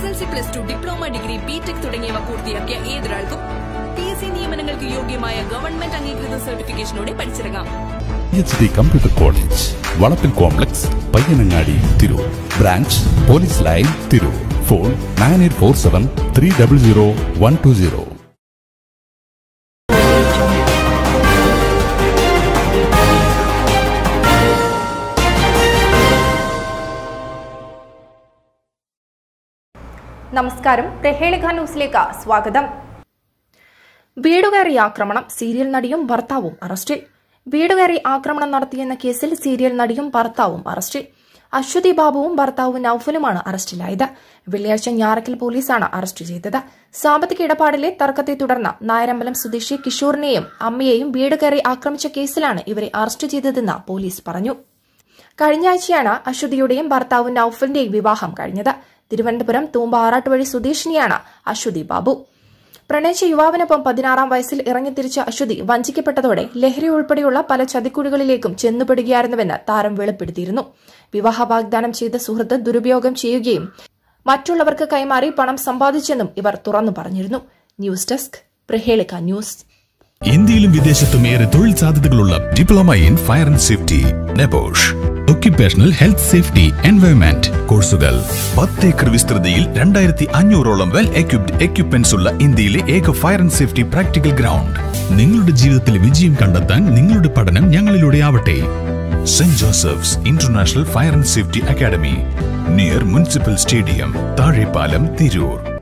SSLC +2 diploma degree BTech തുടങ്ങിയവ പൂർത്തിയാക്കിയ ഏതൊരാൾക്കും PSC നിയമനങ്ങൾക്ക് യോഗ്യമായ ഗവൺമെന്റ് അംഗീകൃത സർട്ടിഫിക്കേഷനോടെ പഠിച്ചിറങ്ങാം. PhD computer college, Valappil complex, Payyanangadi, Tirur. Branch police line, Tirur. Phone 9847300120. നമസ്കാരം, പ്രഹേളിക ന്യൂസിലേക്ക് സ്വാഗതം. വീടുകയറി ആക്രമണം, സീരിയൽ നടിയും ഭർത്താവും അറസ്റ്റിൽ. വീടുകയറി ആക്രമണം നടത്തിയെന്ന കേസിൽ സീരിയൽ നടിയും ഭർത്താവും അറസ്റ്റിൽ. അശ്വതി ബാബുവും ഭർത്താവും നൌഫലുമാണ് അറസ്റ്റിലായത്. വെള്ളിയാഴ്ച ഞാറക്കൽ പോലീസാണ് അറസ്റ്റ് ചെയ്തത്. സാമ്പത്തിക ഇടപാടിലെ തർക്കത്തെ തുടർന്ന് നായരമ്പലം സ്വദേശി കിഷോറിനെയും അമ്മയെയും വീടുകയറി ആക്രമിച്ച കേസിലാണ് ഇവരെ അറസ്റ്റ് ചെയ്തതെന്ന് പോലീസ് പറഞ്ഞു. കഴിഞ്ഞ ആഴ്ചയാണ് അശ്വതിയുടെയും ഭർത്താവ് നൌഫലിന്റെയും വിവാഹം കഴിഞ്ഞത്. തിരുവനന്തപുരം തൂമ്പ ആറാട്ടുവഴി സ്വദേശിനിയാണ് അശ്വതി ബാബു. പ്രണയിച്ച യുവാവിനൊപ്പം 16-ാം വയസ്സിൽ ഇറങ്ങിത്തിരിച്ച അശ്വതി വഞ്ചിക്കപ്പെട്ടതോടെ ലഹരി ഉൾപ്പെടെയുള്ള പല ചതിക്കുഴികളിലേക്കും ചെന്നുപെടുകയായിരുന്നുവെന്ന് താരം വെളിപ്പെടുത്തിയിരുന്നു. വിവാഹ വാഗ്ദാനം ചെയ്ത സുഹൃത്ത് ദുരുപയോഗം ചെയ്യുകയും മറ്റുള്ളവർക്ക് കൈമാറി പണം സമ്പാദിച്ചെന്നും ഇവർ തുറന്നു പറഞ്ഞിരുന്നു. News desk, Prahelika news. ഇന്ത്യയിലും വിദേശത്തും ഏറെ തൊഴിൽ സാധ്യതകളുള്ള diploma in fire and safety, NEBOSH occupational health safety environment കോഴ്സുകൾ. 10 ഏക്കർ വിസ്തൃതിയിൽ 2500ഓളം വെൽ എക്യുപ്ഡ് എക്യുപ്മെന്റ്സ് ഉള്ള ഇന്ത്യയിലെ ഏക fire and safety practical ground. നിങ്ങളുടെ ജീവിതത്തിൽ വിജയം കണ്ടെത്താൻ നിങ്ങളുടെ പഠനം ഞങ്ങളിലൂടെ ആവട്ടെ. Saint Joseph's international fire and safety academy, near municipal stadium, Thazhepalam, Tirur.